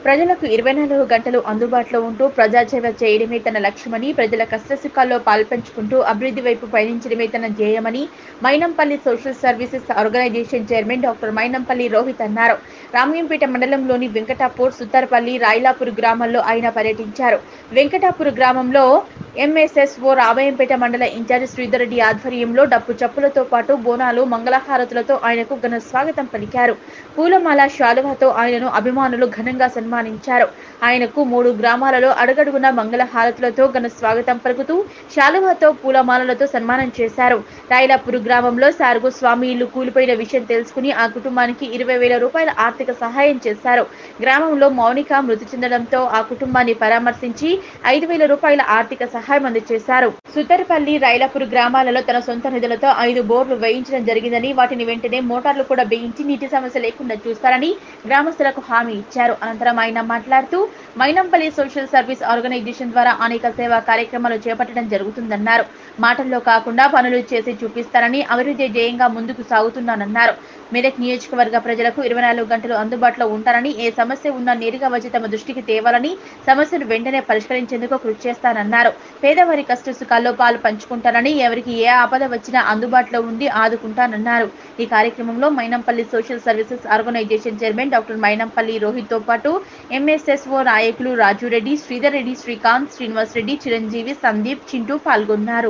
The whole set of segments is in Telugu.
ప్రజలకు 24 గంటలు అందుబాటులో ఉంటూ ప్రజాసేవ చేయడమే తన లక్ష్యమని, ప్రజల కష్టసుఖాల్లో పాల్పంచుకుంటూ అభివృద్ధి వైపు పయనించడమే తన ధ్యేయమని Mynampally social services organisation chairman doctor Mynampally Rohit అన్నారు. రామయ్యంపేట మండలంలోని వెంకటాపూర్, సుతార్పల్లి, రాయలాపూర్ గ్రామాల్లో ఆయన పర్యటించారు. వెంకటాపూర్ గ్రామంలో ఎంఎస్ఎస్ఓ రామయ్యంపేట మండల ఇన్ఛార్జ్ శ్రీధర్ రెడ్డి ఆధ్వర్యంలో డప్పు చప్పులతో పాటు బోనాలు, మంగళహారతులతో ఆయనకు ఘన స్వాగతం పలికారు. పూలమాల, శాలువాతో ఆయనను అభిమానులు ఘనంగా సన్మానించారు. ఆయనకు 3 గ్రామాలలో అడుగడుగున మంగళహారతులతో ఘన స్వాగతం పలుకుతూ శాలువాతో, పూలమాలలతో సన్మానం చేశారు. రాయలాపూర్ గ్రామంలో సార్గు స్వామి ఇల్లు కూలిపోయిన విషయం తెలుసుకుని ఆ కుటుంబానికి 20,000 రూపాయల ఆర్థిక సహాయం చేశారు. గ్రామంలో మౌనిక మృతి చెందడంతో ఆ కుటుంబాన్ని పరామర్శించి 5,000 రూపాయల ఆర్థిక సహాయం అందజేశారు. సుతర్పల్లి, రైలాపూర్ గ్రామాలలో తన సొంత నిధులతో 5 బోర్లు వేయించడం జరిగిందని, వాటిని వెంటనే మోటార్లు కూడా వేయించి నీటి సమస్య లేకుండా చూస్తారని గ్రామస్తులకు హామీ ఇచ్చారు. అనంతరం ఆయన మాట్లాడుతూ మైనంపల్లి సోషల్ సర్వీస్ ఆర్గనైజేషన్ ద్వారా అనేక సేవా కార్యక్రమాలు చేపట్టడం జరుగుతుందన్నారు. మాటల్లో కాకుండా పనులు చేసి చూపిస్తారని, అభివృద్ధి ధ్యేయంగా ముందుకు సాగుతున్నానన్నారు. మెదక్ నియోజకవర్గ ప్రజలకు 24 గంటలు అందుబాటులో ఉంటారని, ఏ సమస్య ఉన్నా నేరుగా వచ్చి తమ దృష్టికి తేవాలని, సమస్యను వెంటనే పరిష్కరించేందుకు కృషి చేస్తానన్నారు. పేదవారి కష్ట సుఖాల్లో పాలు పంచుకుంటారని, ఎవరికి ఏ ఆపద వచ్చినా అందుబాటులో ఉండి ఆదుకుంటానన్నారు. ఈ కార్యక్రమంలో Mynampally social services organisation chairman doctor Mynampally Rohit తో పాటు ఎంఎస్ఎస్ఓ నాయకులు రాజురెడ్డి, శ్రీధర్ రెడ్డి, శ్రీకాంత్, శ్రీనివాస్ రెడ్డి, చిరంజీవి, సందీప్, చింటూ పాల్గొన్నారు.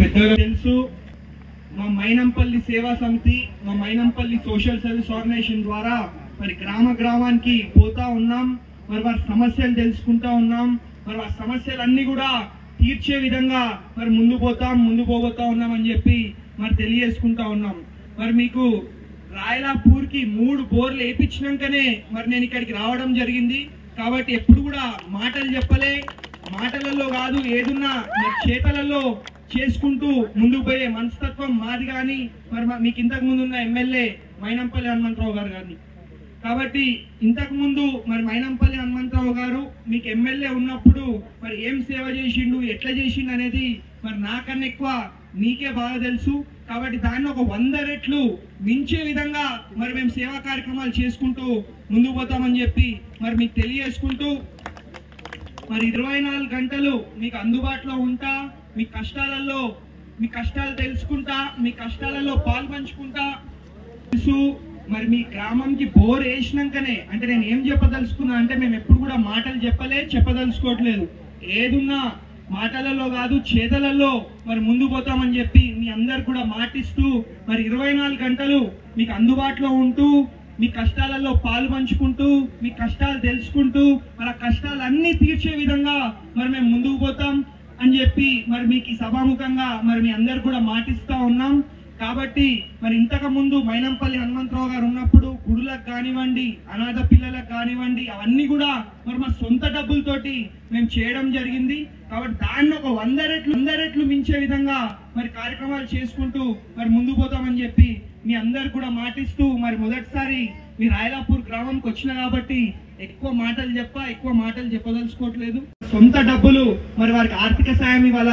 మా మైనంపల్లి సేవా సమితి, మా మైనంపల్లి సోషల్ సర్వీస్ ఆర్గనైజేషన్ ద్వారా మరి గ్రామానికి పోతా ఉన్నాం. మరి వారి సమస్యలు తెలుసుకుంటా ఉన్నాం. మరి ఆ సమస్యలన్నీ కూడా తీర్చే విధంగా మరి ముందు పోబోతా ఉన్నాం అని చెప్పి మరి తెలియజేసుకుంటా ఉన్నాం. మరి మీకు రాయలాపూర్కి 3 బోర్లు వేయించినాకనే మరి నేను ఇక్కడికి రావడం జరిగింది. కాబట్టి ఎప్పుడు కూడా మాటలు చెప్పలే, మాటలలో కాదు, ఏదున్నా మరి చేతలలో చేసుకుంటూ ముందుకు పోయే మనస్తత్వం మాది. కానీ మరి మీకు ఇంతకు ముందు ఉన్న ఎమ్మెల్యే మైనంపల్లి హనుమంతరావు గారు కానీ, కాబట్టి ఇంతకు ముందు మరి మైనంపల్లి హనుమంతరావు గారు మీకు ఎమ్మెల్యే ఉన్నప్పుడు మరి ఏం సేవ చేసిండు, ఎట్లా చేసిండు అనేది మరి నాకన్నా ఎక్కువ మీకే బాగా తెలుసు. కాబట్టి దాన్ని ఒక 100 రెట్లు మించే విధంగా మరి మేము సేవా కార్యక్రమాలు చేసుకుంటూ ముందుకు పోతామని చెప్పి మరి మీకు తెలియజేసుకుంటూ, మరి 24 గంటలు మీకు అందుబాటులో ఉంటా, మీ కష్టాలు తెలుసుకుంటా, మీ కష్టాలలో పాల్పంచుకుంటా. మరి మీ గ్రామంకి బోర్ వేసినాకనే, అంటే నేను ఏం చెప్పదలుచుకున్నా అంటే, మేము ఎప్పుడు కూడా మాటలు చెప్పదలుచుకోవట్లేదు. ఏదున్నా మాటలలో కాదు, చేతలలో మరి ముందు పోతామని చెప్పి మీ అందరు కూడా మాటిస్తూ మరి 24 గంటలు మీకు అందుబాటులో ఉంటూ, మీ కష్టాలలో పాలు పంచుకుంటూ, మీ కష్టాలు తెలుసుకుంటూ, మరి ఆ కష్టాలన్నీ తీర్చే విధంగా మరి మేము ముందుకు పోతాం అని చెప్పి మరి మీకు ఈ సభాముఖంగా మరి మీ అందరు కూడా మాటిస్తా ఉన్నాం. కాబట్టి మరి ఇంతకు ముందు మైనంపల్లి హనుమంతరావు గారు ఉన్నప్పుడు గుడులకు కానివ్వండి, అనాథ పిల్లలకు కానివ్వండి, అవన్నీ కూడా మరి మా సొంత డబ్బులతోటి మేము చేయడం జరిగింది. కాబట్టి దాన్ని ఒక 100 రెట్లు మించే విధంగా మరి కార్యక్రమాలు చేసుకుంటూ మరి ముందుకు పోతామని చెప్పి మీ అందరు కూడా మాటిస్తూ, మరి మొదటిసారి మీ రాయలాపూర్ గ్రామంకి వచ్చిన కాబట్టి ఎక్కువ మాటలు చెప్పదలుచుకోవట్లేదు. సొంత డబ్బులు మరి వారికి ఆర్థిక సాయం ఇవాళ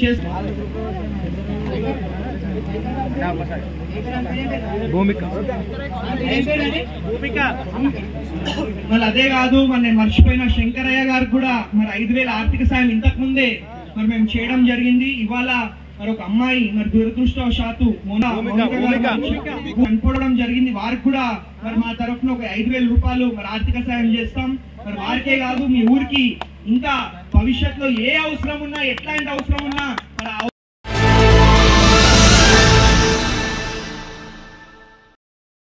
మళ్ళీ అదే కాదు, మరి నేను మర్చిపోయిన శంకరయ్య గారు కూడా మరి 5,000 ఆర్థిక సాయం ఇంతకు ముందే మరి మేము చేయడం జరిగింది. ఇవాళ మరి ఒక అమ్మాయి మరి దురదృష్టవశాత్తు చనిపోవడం జరిగింది. వారికి కూడా మరి మా తరఫున ఒక 5,000 రూపాయలు మరి ఆర్థిక సాయం చేస్తాం. మరి వారికే కాదు, మీ ఊరికి ఇంకా భవిష్యత్తులో ఏ అవసరం ఉన్నా, ఎట్లాంటి అవసరం ఉన్నా మరి ఆ